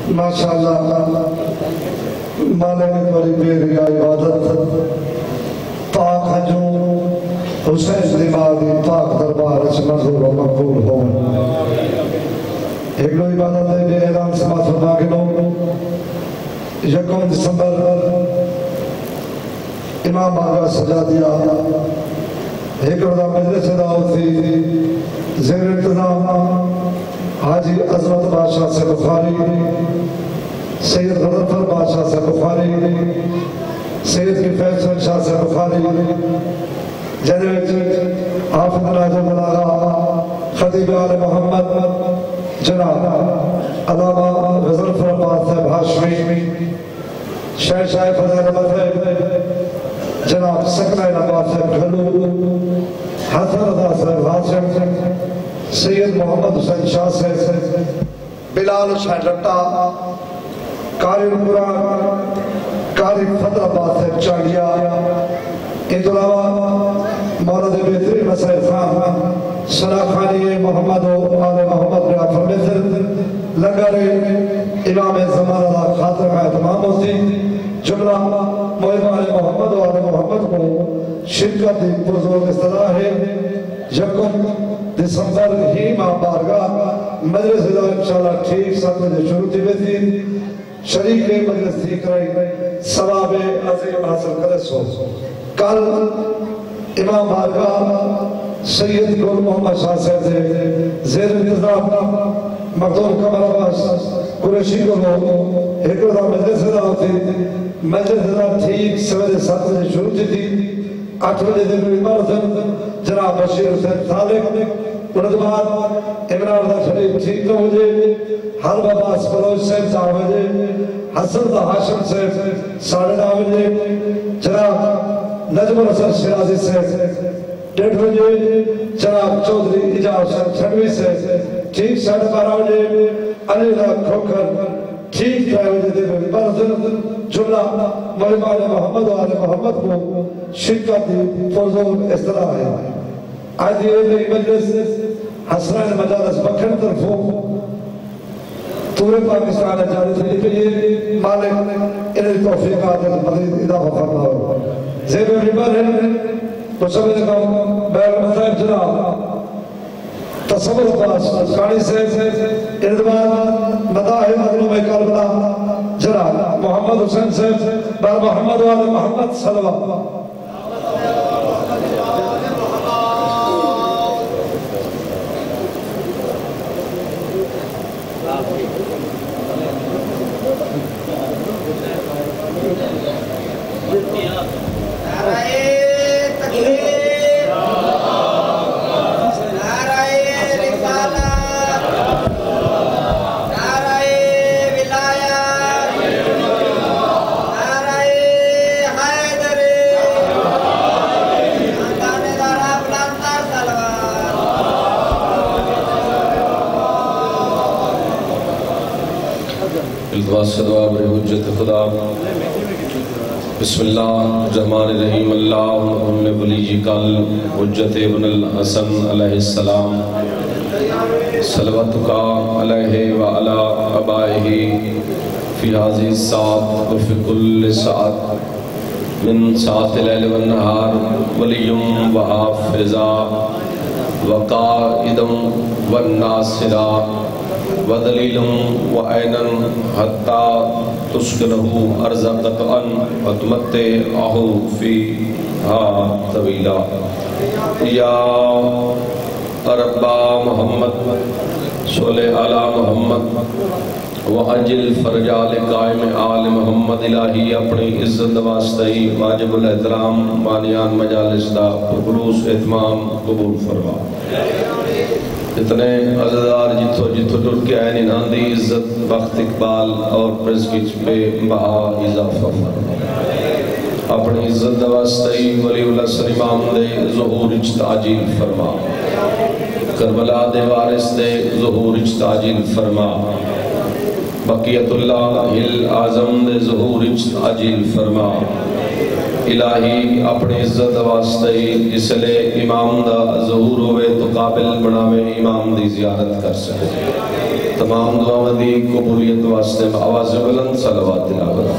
ماشاءاللہ مالک بڑی بیریا عبادت پاک ہنجوں حسین دماغی پاک دربار اچھ منظور و مقبول ہو ایک لو عبادت دے بے اعلان سماعت فرما کے لو یکم دسمبر امام بارگاہ سجا دیا ایک رضا مجلس دعوت تھی زیر انتظام حاجی عظمت بادشاہ سے بخاری سید غضنفر بادشاہ سے بخاری سید کی فیصل شاہ سے بخاری جنویج حافظ ناجم الآغا خطیب آل محمد جناب علامہ غضنفر عباس صاحب ہاشمی شاہ فضل احمد جناب سکنائن عباس صاحب گھلو حسن رضا صاحب ہاشم سید محمد حسین شاہ سے بلال شاہ لٹا قاری قرآن قاری فضل عباس صاحب چانڈیا ان تو علاوہ مولد بہترین مسئل خان سناخانی محمد و آل محمد ریاض مصر لنگر امام زمان اللہ خاطر اہتمام ہوتی جملہ محبان محمد و آل محمد کو شرکت بزرگ اصطلاح ہے یکم دسمبر ہی ماہ بارگاہ مجلس ادھا انشاءاللہ ٹھیک 7 بجے شروع تھی بیتی شریک مجلس تھی کرائی ثواب عظیم حاصل کرے سو کل امام بارگاہ سید گل محمد شاہ صاحب سے زیر انتظام مقدوم کمر عباس قریشی کو لو ایک رضا مجلس ادھا ہوتی مجلس ادھا ٹھیک 7 بجے شروع تھی 8 بجے دن عمارت جناب بشیر حسین صالح انہوں نے بعد عمران دا شریف ٹھیک 9 بجے حلب عباس فروز صاحب 4 بجے حسن دا حاشم صاحب 9:30 بجے جناب نجم الحسن شرازی صاحب 1:30 بجے جناب چودھری اجاز صاحب 96 سے ٹھیک 12:30 بجے علی دا کھوکر ٹھیک 3 بجے دن عمارت جملہ محبان محمد و آل محمد کو شرکت پرزور اصطلاح ہے آدھی ایک مجلس حسنین مجالس بکھن طرفوں پورے پاکستان جاری تھی کہ یہ مالک انہیں توفیقات مزید اضافہ فرما ہو زیب عبر ہے تو سب نے کہا بیل مصائب جناب تصور پاس کانی سے اردوان مداح مظلوم کربلا جناب محمد حسین سے بر محمد و آل محمد صلوات صدواب حجت خدا بسم اللہ الرحمن الرحیم اللہم ولی کل حجت ابن الحسن علیہ السلام صلواتکا علیہ وعلا ابائہ فی حاضی الساعت وفی کل ساعت من ساعت لیل والنہار ولیم وحافظا وقائدم والناصرا ودلیل وعینا حتی تسکنہو ارضا قطعا وتمتعہو فیہا طویلا یا ربا محمد صلی علی محمد وعجل فرجال قائم آل محمد الہی اپنی عزت واسطہی واجب الاحترام مانیان مجالس دا خلوص اتمام قبول فرما اتنے عزدار جتو ڈر کے آئین انہاں دی عزت وقت اقبال اور پرزکچ بے بہا اضافہ فرما اپنی عزت واسطہی ولی اللہ سر امام دے ظہور اجتاجیل فرما کربلا دے وارث دے ظہور اجتاجیل فرما بقیت اللہ العظم دے ظہور اجتاجیل فرما الہی اپنی عزت واسطے جس لے امام دا ظہور ہوئے تو قابل بناوے امام دی زیارت کر سکے تمام دعا دی قبولیت واسطے آواز بلند صلوات تلاوت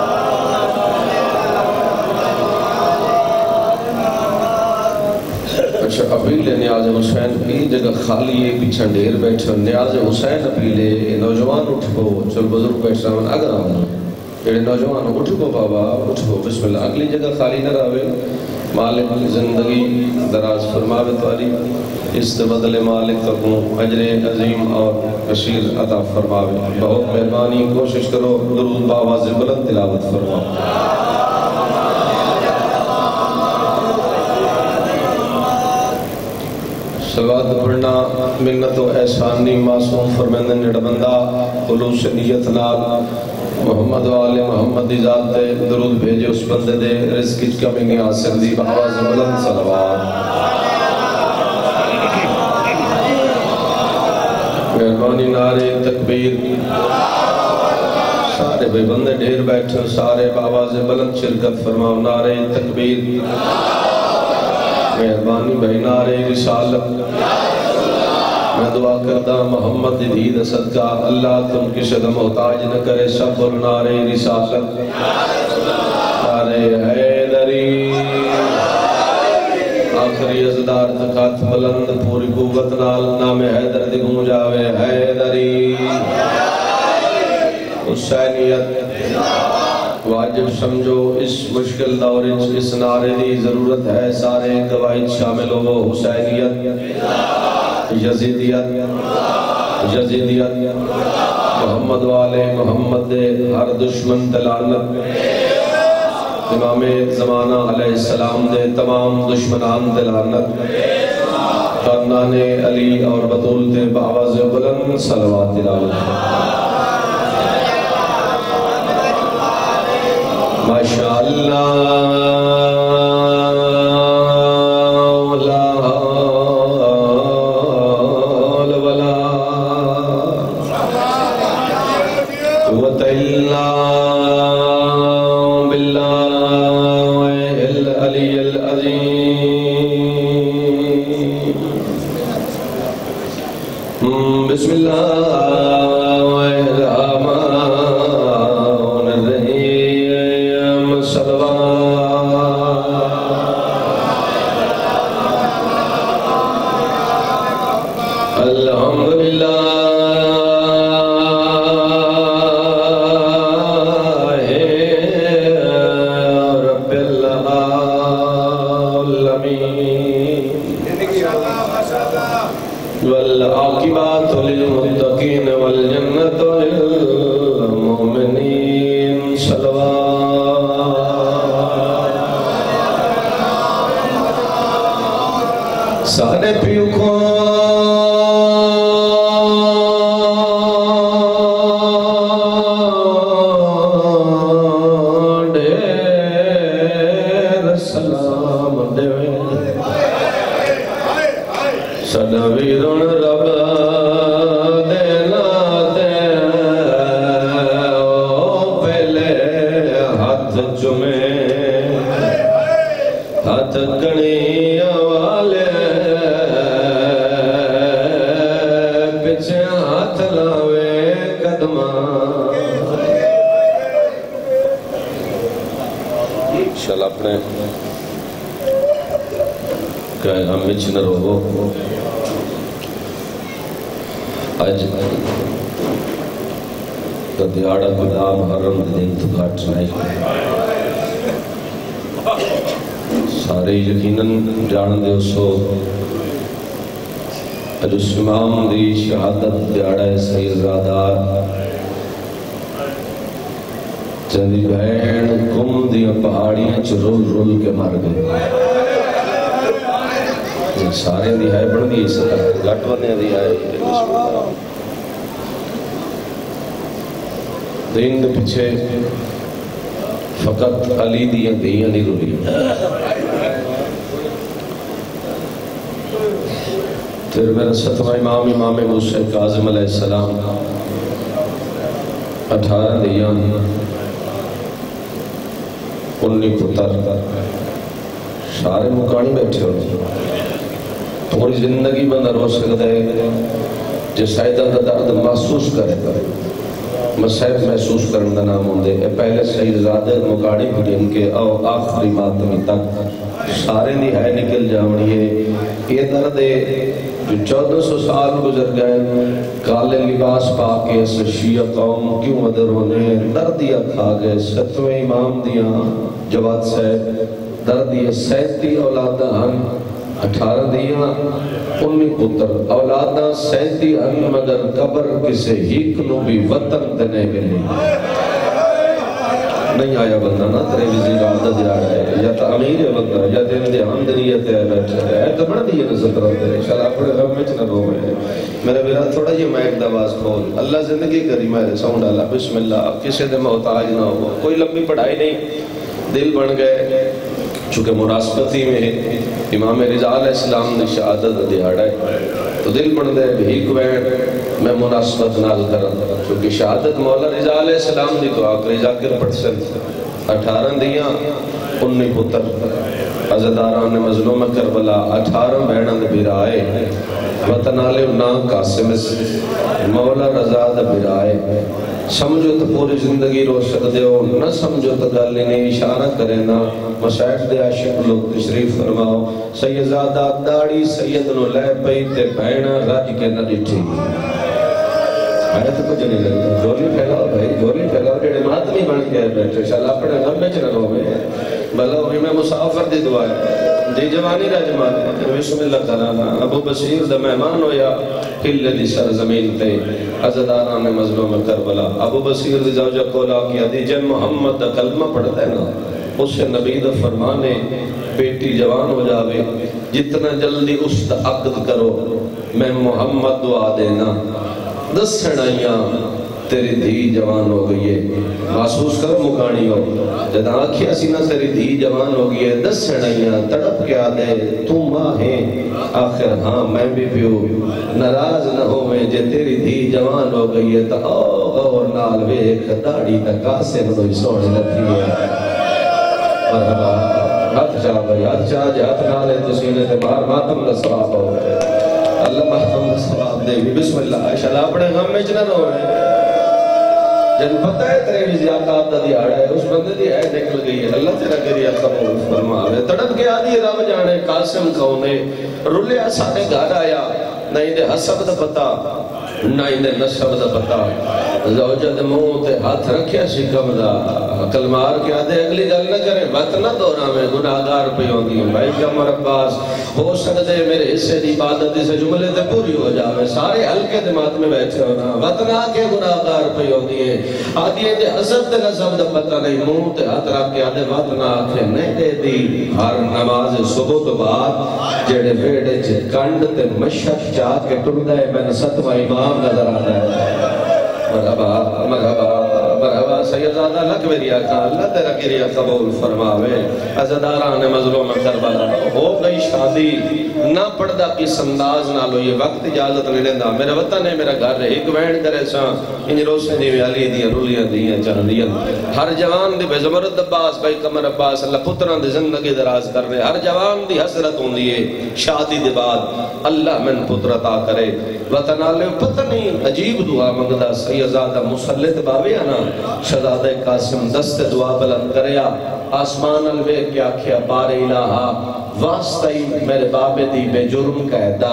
اچھا اپیل نیاز حسین کی جگہ خالی ہے پیچھا ڈیر بیٹھے نیاز حسین اپیلے نوجوان اٹھ کو چل بزرگ بیٹھ رہا اگر آؤں جڑے نوجوان اٹھ کو بابا اٹھ کو بسم اللہ اگلی جگہ خالی نہ رہے مالک زندگی دراز فرماوے تواری اس بدل مالک تکوں اجر عظیم اور کثیر عطا فرماوے بہت مہربانی کوشش کرو درود باواز بلند تلاوت فرماؤ صلوات پڑھنا منت و احسانی معصوم فرمیندن جڑا بندہ خلوص نیت نال محمد والے محمد دی ذات دے درود بھیجے اس بندے دے رزق کی کمی نہیں آ سکتی بآواز بلند صلوات مہربانی نعرے تکبیر سارے بے بندے ڈھیر بیٹھے سارے بآواز بلند شرکت فرماؤ نعرے تکبیر مہربانی بھائی نعرے رسالت میں دعا کرتا محمد دید صدقہ اللہ تم کی شد محتاج نہ کرے سب اور نعرے رسالت نعرے حیدری آخری ازدار تکات بلند پوری قوت نال نام حیدر دی گونجاوے حیدری حسینیت واجب سمجھو اس مشکل دور اس نعرے دی ضرورت ہے سارے گواہی شامل ہو حسینیت یزیدیت محمد والے محمد دے ہر دشمن دلالت امام زمانہ علیہ السلام دے تمام دشمنان دلالت خاندان علی اور بطول دے بآواز بلند صلوات تلاوت ماشاءاللہ بسم اللہ الرحمن الرحیم صلوات الحمدللہ رب العالمین والعاقبات للمتقین والجنت للمؤمنین صلوات سارے پیو کو ڈیر سلام دے صدویرن رب دینا دے پہلے ہاتھ چمے ہاتھ گنی والے پچھے ہاتھ لاوے قدمہ شل اپنے کہ ہم مچنر ہو آج دیاڑا گدا محرم دن تو گھاٹ نہیں سارے یقیناً جان دے سو اج اس امام دی شہادت دیاڑا سید زادہ چندی بہن کم دیا پہاڑیاں رول رول کے مار گئے سارے دی ہے بڑھ دی اس طرح گھٹ ودنے دی ہے دین دے پچھے فقط علی دیاں دیاں نہیں رولی پھر میرا ستوہ امام موسیٰ کاظم علیہ السلام 18 دیاں 19 پتر سارے مکانی بیٹھے ہوتے پوری زندگی بندہ رو سکتا ہے جو سائدہ دا درد محسوس کرے گا مسائب محسوس کرنے کا نام ہوندے پہلے سید زادہ مکاڑی پڑھیں کے او آخری ماتمی تک سارے دی ہے نکل جاؤنی ہے یہ درد ہے جو 1400 سال گزر گئے کالے لباس پاکے اس شیعہ قوم کیوں مدر ہونے دردیا کھا گئے 7ویں امام دیاں جواد سے دردیا 37 اولادہ ہم 18 دیاں 19 پتر اولادہ 37 ہم مگر قبر کسے ہیک نو بھی وطن دنے گئے نہیں آیا بندہ نا ترے وزیر عادت جا رہا ہے یا تعمیر ہے بندہ یا دن دے حمدریت ہے بیٹھا ہے تو بڑھ دیئے نظر رہتے ہیں انشاءاللہ اپنے غم میں چنہ رو میں میرے بیرا تھوڑا یہ مائک دواز کھول اللہ زندگی کری میرے ساؤنڈ اللہ بسم اللہ کسی دے محتاج نہ ہو کوئی لمبی پڑھائی نہیں دل بن گئے چونکہ مناسبتی میں امام رضا علیہ السلام نے شہادت دیاڑا ہے تو دل بن دے بھیک وین میں مناسبت نال کرا چونکہ شہادت مولا رضا علیہ السلام دی تو آخری ذاکر پڑھ سکتے 18 دیاں 19 پتر عزداران مظلوم کربلا 18 بینند برائے وطنالے نا قاسم مولا رضا دا برائے سمجھو تو پوری زندگی رو سکتے ہو نہ سمجھو تو گالی نہیں اشارہ کرے نا مسائف دے عاشق لوگ تشریف فرماؤ سیدزادہ داڑی سید نو لے پئی تے بہنا رج کے نہ ڈٹھی آیا تو کچھ نہیں لگتا جھولی پھیلاؤ بھائی جھولی پھیلاؤ جڑے ماتمی بن کے بیٹھے شاءاللہ اپنے غم میں چنہ رو میں بھلا ہوئی میں مسافر دی دعا ہے دی جوانی رجمان بسم اللہ کرانا ابو بصیر دا مہمان ہویا کل دی سرزمین تے عزداران مظلوم کربلا ابو بصیر دی زوجہ کولا کیا دی جن محمد دا کلمہ پڑھتا ہے نا اس سے نبی دا فرمانے بیٹی جوان ہو جاوے جتنا جلدی اس دا عقد کرو میں محمد دعا دینا 10 سڑائیاں تیری دھی جوان ہو گئی ہے محسوس کر مکانی ہو جد آنکھیں سینہ تیری دھی جوان ہو گئی ہے 10 سڑائیاں تڑپ کے آدھے تو ماں ہے آخر ہاں میں بھی پیو ناراض نہ ہو میں جے تیری دھی جوان ہو گئی ہے تو اور نال وے ایک داڑی تکا سے منوی سوڑے لگی ہے مرحبا ہاتھ چاہ بھائی ہاتھ چاہ جے ہاتھ نالے تو سینے تے بار ماتم لسواب ہو اللہ محتم لسواب دے گی بسم اللہ انشاءاللہ اپنے غم میں چنہ رو رہے ہیں جن پتہ ہے ترے بھی زیادات دا دیاڑا ہے اس بندے دی ہے نکل گئی ہے اللہ تیرا کریہ قبول فرماوے تڑپ کے آدھی رب جانے قاسم کھونے رلیا سانے گھر آیا نہ ہی دے حسب دا پتا نہ ہی دے نسب دا پتا زوجہ دے منہ تے ہاتھ رکھیا شکم دا کلمار کے آدھے اگلی گل نہ کرے وقت نہ دورا میں گناہگار پہ ہوندی ہیں بھائی کمر عباس ہو سکتے میرے حصے دی عبادت سے جملے تے پوری ہو جاوے سارے ہلکے دماغ میں بیٹھے ہونا وقت نہ کے گناہگار پہ ہوندی ہیں آدھی دے حسب دے نسب دا پتہ نہیں منہ تے ہاتھ رکھ کے آدھے وقت نہ آکھے نہیں دے دی ہر نماز صبح تو بعد جڑے بیڑے کنڈ تے مشک چاہ کے ٹردہ ہے میں 7واں امام نظر آتا ہے مرحبا مرحبا مرحبا سیدزادہ لکویری آقا اللہ تیرا کریہ قبول فرماوے عزداران مظلوم کربلا ہو گئی شادی نہ پڑھدا کس انداز نہ لو یہ وقت اجازت نہیں لیندہ میرا وطن ہے میرا گھر ہے ایک وین کرے ساں ان روسے دی ویالی دیا رولیاں دیا چاندیاں ہر جوان دی بے زمرد عباس بھائی کمر عباس اللہ پتران دی زندگی دراز کر رہے ہر جوان دی حسرت ہوں دیئے شادی دی بعد اللہ من پترتا کرے وطن آلے پتہ نہیں عجیب دعا منگدہ سیدزادہ مسلط باوے آنا شہزادہ قاسم دست دعا بلند کریا آسمان الوے کیا کیا بار الہا واسطہی میرے بابے دی بے جرم کہتا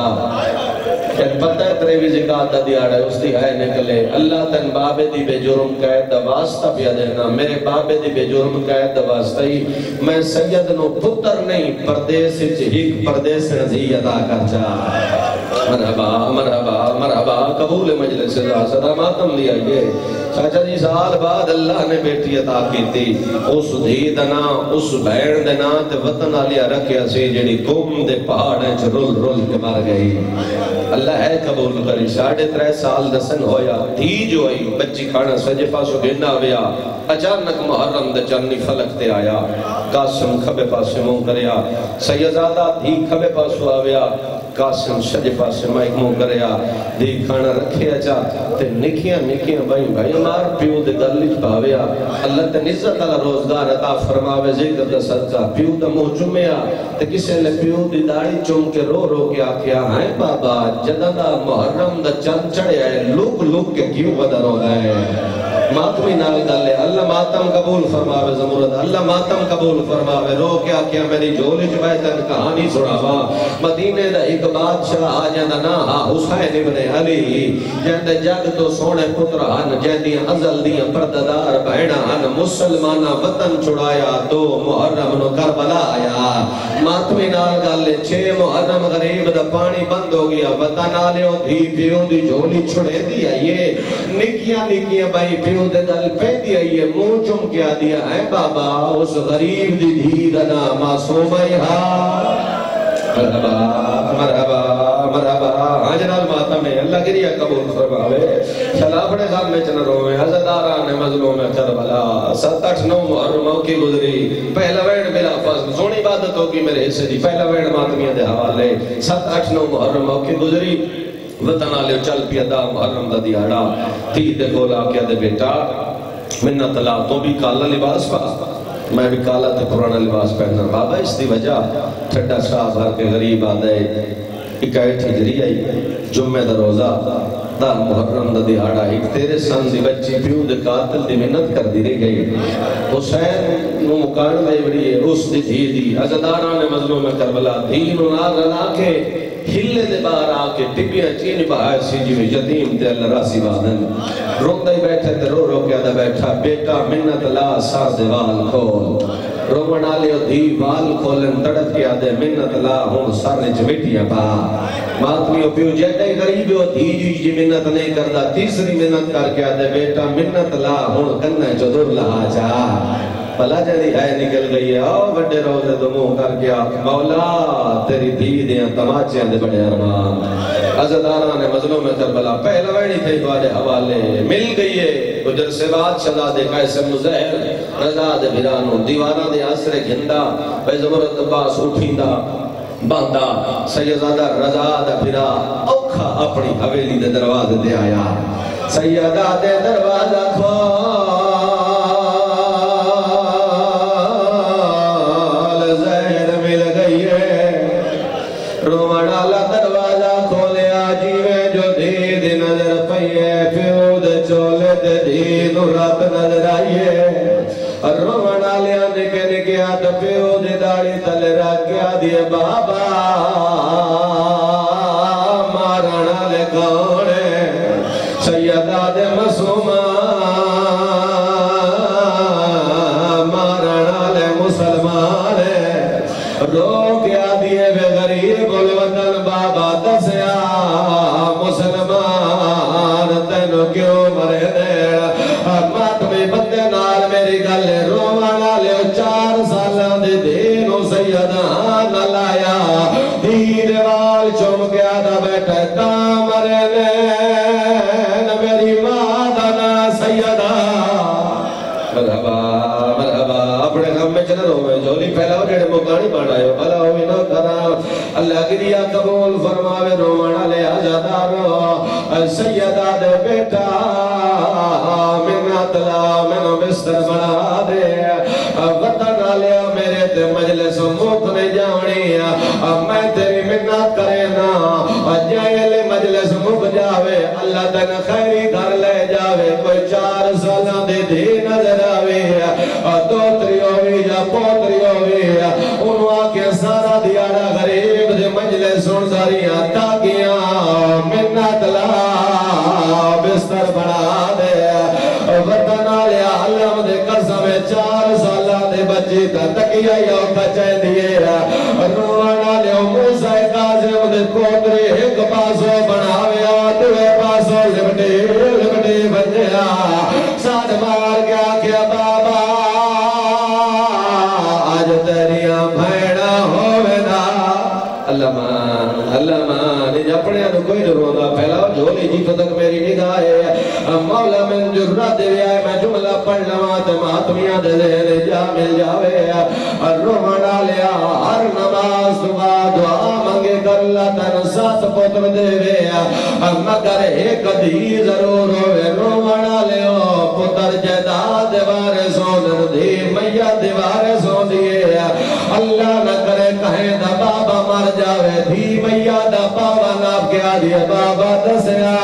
کہ پتہ ہے تریوی زکاة دا دیاڑا ہے اس دی ہے نکلے اللہ تن بابے دی بے جرم کہتا واسطہ پیا دینا میرے بابے دی بے جرم کہتا واسطہی میں سید نو پتر نہیں پردیس ہیک پردیس نزی ادا کر چاہ مرحبا مرحبا مرحبا قبول مجلس صدا ماتم لیا یہ چاچا جی سال بعد اللہ نے بیٹی عطا کی تھی اس دھی دنا اس بہن دنا تے وطن آلیا رکھیا سی جڑی گم دے پہاڑیں چھ رل رل کے مار گئی اللہ ہے قبول کری 3.5 سال دسن ہویا دھی جو آئی بچی کھانا سجے پاسو گھنا ہویا اچانک محرم دے چنی فلک تے آیا قاسم کھبے پاسے موں کریا سیدزادہ دھی کھبے پاسو آویا قاسم سجے پاسو پاسے مائک مو کریا دی کھانا رکھے اچھا تے نکیاں بھائی مار پیو دے گلچ پاویا اللہ تے نزت اللہ روزگار عطا فرماوے ذکر دا صدقہ پیو دا موہ چمیا تے کسے لے پیو دی داڑی چم کے رو کے آکھیا ہائے بابا جدہ دا محرم دا چند چڑھے آئے لوگ کے کیوں بدر ہو گئے ماتمی نال گلے اللہ ماتم قبول فرماوے زمورت اللہ ماتم قبول فرماوے رو کیا میری جولی جو بیتن کہانی سناوا مدینے دا ایک بادشاہ آجا دا نا حسین ابن علی جہاں جگ تو سونے پتر ہن جہاں ازل دیاں پرددار بہنا ہن مسلمانہ وطن چھڑایا دو محرم نو کربلا آیا ماتمی نال گلے 6 محرم غریب دا پانی بند ہو گیا وطن آلے ہو دھی پیو دی جولی چھڑے دیا یہ نکیاں بھائی پیو دے دل پہ دیا یہ منہ چم کیا دیا ہے بابا اس غریب دی دھی دا نام معصوم مرحبا آجنال ماتم ہے اللہ گریہ قبول فرماوے شلابڑے غم میں چنہ روے حضداران مظلوم کربلا 7-8-9 محرموں کی گزری پہلا ویڑ ملا فضل سونی عبادت ہوگی میرے حصے دی پہلا ویڑ ماتمیاں دے حوالے 7-8-9 محرموں کی گزری وطن آلے چل پیا دا محرم دا دیاڑا تید دے گولا کیا دے بیٹا منت اللہ تو بھی کالا لباس پا میں بھی کالا تے پرانا لباس پہننا بابا اس دی وجہ ٹھڈا شاہ بھر کے غریب آدھے 21 ہجری آئی جمعہ دا روزہ دا محرم دا دیاڑا ایک تیرے سن دی بچی پیو دے قاتل دی منت کر دی رہ گئی حسین نو مکان دے بڑی ہے اس دی دھی دی عزداران مظلوم کربلا دھی نو نار رلا کے ہلے دے باہر آکے ٹپیاں چین باہر سی جو یتیم تے اللہ راسی بادن روک دائی بیٹھے تے رو کیا دا بیٹھا بیٹا منت لا سار دے وال کھول رومن آلے ہو دھی وال کھولن تڑپ کیا دے منت لا ہون سارے جمٹیاں پا ماتمیوں پیو جیٹے غریب ہو دھی جی منت نہیں کردا تیسری منت کر کیا دے بیٹا منت لا ہون کننے چدر لہا جا بلا جدی ہے نکل گئی ہے آؤ بڑے روزے تو منہ کر گیا مولا تیری دھی دیاں تماچیاں دے بڑے ارمان عزداران مظلوم کربلا پہلا ویڑی تھے دوارے حوالے مل گئی ہے گجر سے بات شہزادے قیسم مزہر رضا دے بھرانو دیوانہ دے آسر گھندا بے زمرت باس اٹھیندہ باندھا سیدہ رضا دے بھرا اوکھا اپنی حویلی دے دروازے دے آیا سیدہ دے دروازہ کھول رومنالا دروازہ کھولے آجیوے جو دید نظر پئیے پیود چولے دے دین رات نظر آئیے رومنالیا نکے آتا پیود داڑی تل رکھیا دیے بابا مارانا لے کونے سیدہ دے مسومہ مارانا لے مسلمان رو کیا دیے بے غریب الوطن بابا دسیا مسلمان تینو کیوں مرے دے ماتمی بندے نال میری گل روانا لے 4 سالان دے دینو سیدان لایا دیر وال چوم گیا دا بیٹھے تا مرے دے میری مادنا سیدہ مرحبا اپنے غم میں چنہ روے جولی پہلا ہو جڑے مکانی بانڈائے بھلا ہوئی نہ کرا اللہ کی دیا قبول فرماوے رومانا لے آجادارو سیدہ دے بیٹا منت لا منو بستر بنا دے وطن لیا میرے تے مجلس مکنے جاونی میں تیری منت کرے نا جائل مجلس مک جاوے اللہ تن خیری گھر لے جاوے کوئی 4 سالہ دے دی نظر آوے دوتری ہوئی یا پوتری ہوئی انہوں آکے سارا دیارہ غریب دے مجلس سن داریاں تاکیاں منت لا بستر بنا دے وطن آلیا علم دے قسم 4 سالہ دے بچی تا تکیہ یا بچے دیئے روان آلیا موسیٰ قاسم دے پوتری ایک پاسو بناوے دوے پاسو لبٹی بجیا ساتھ مار گیا کیا بابا آج تیریاں بھیڑا ہوئے نا اللہ مان نہیں اپنے انو کوئی نہیں روندا پھیلاؤ جھولی جی تک میری نگاہ ہے مولا من جرات دے آئے میں جملہ پڑھ لواں تے ماتمیاں دے ذہن جا مل جاوے رونا لیا ہر نماز دعا دعا منگے کر اللہ تن سات پتر دے وے مگر ایک دی ضرور ہوئے رونا لیو پتر جائیداد دیوارے سونن دی میاں دیوارے سون دیے اللہ نہ کرے کہیں دا بابا مر جاوے دی میاں دا بابا ناب کیا دیا بابا دسیا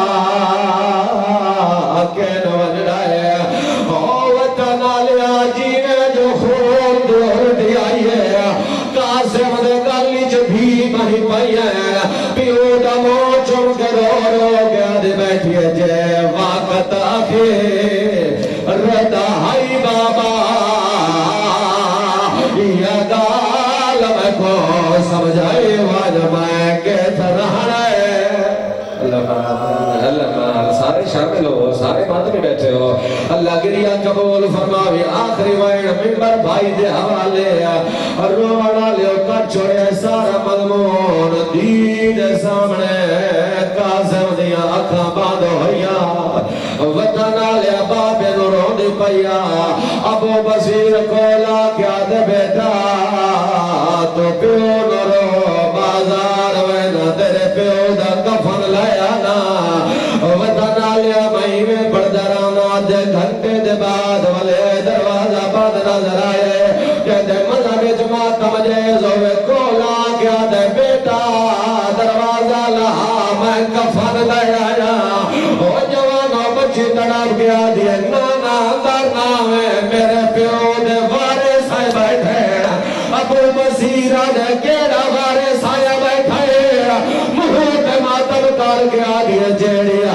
کہ نوج رائے وطن آلیا جینے جو خون دور دیائی ہے قاسم دے گلی جو بھی مہی پئی ہے پیو دا موچوں کے رو گیا دے بیٹھی ہے جے وقت آخر ردا ہائی بابا یہ گال میں کو سمجھائی واجب میں کہتا رہا ہے اللہ سارے شامل ہو سارے بات میں بیٹھے ہو اللہ گریہ قبول فرماوی آخری وائن منبر بھائی دے حوالے اور روانہ لے کٹ چھوڑے سارا مضمون دید سامنے قاسم دیا اکھاں باندھ ہویا وطنہ لے بابے نوروں دی پیا ابو بصیر کولا کیا دے بیٹا تو پیو نورو بازار وینا تیرے پیو دا کفن لیا نا وطنہ لے مہینے پڑ درانا دے گھنٹے دے بعد والے دروازہ بند نظر آئے کہتے مذہب جماعت مجیز ہوئے کولا کیا دے بیٹا دروازہ لہا میں کفن لیا نا وہ جوانوں بچی تڑاپ گیا دیئے نانا درنا میں میرے پیو دے وارث آئے بیٹھے ابو بصیرہ دے کیڑا وارث آئے بیٹھے محوت ماتم کار گیا دیئے جیڑی